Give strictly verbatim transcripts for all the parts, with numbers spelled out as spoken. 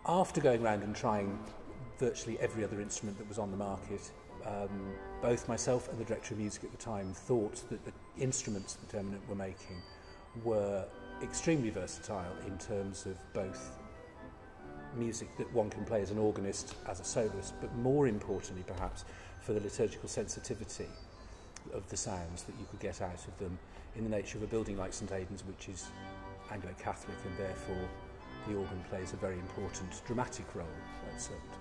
After going around and trying virtually every other instrument that was on the market, um, both myself and the director of music at the time thought that the instruments that Eminent were making were extremely versatile in terms of both music that one can play as an organist, as a soloist, but more importantly perhaps for the liturgical sensitivity of the sounds that you could get out of them in the nature of a building like St Aidan's, which is Anglo-Catholic, and therefore the organ plays a very important dramatic role at certain times.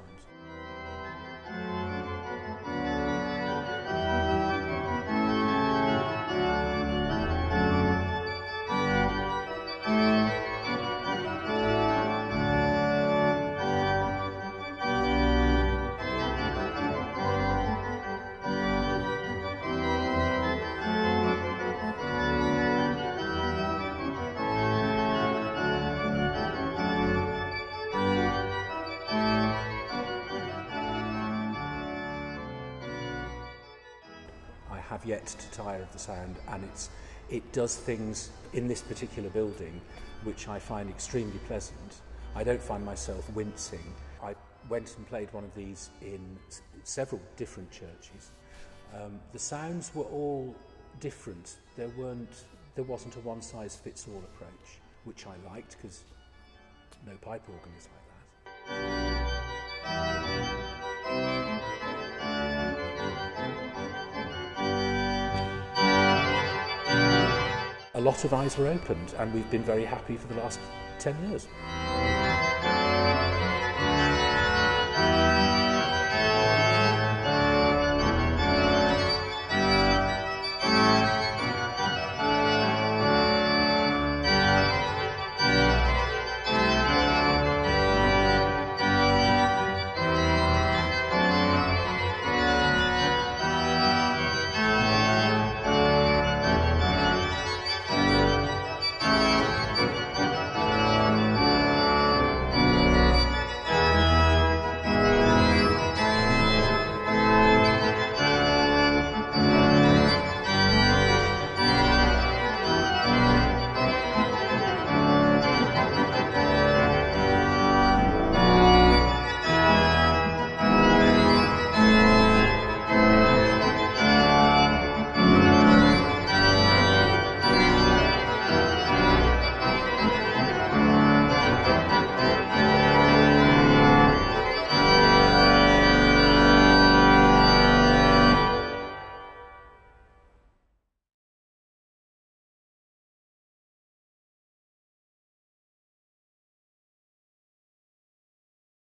Have yet to tire of the sound, and it's it does things in this particular building which I find extremely pleasant. I don't find myself wincing. I went and played one of these in s several different churches. Um, the sounds were all different. There weren't there wasn't a one-size-fits-all approach, which I liked because no pipe organ is like that. A lot of eyes were opened, and we've been very happy for the last ten years.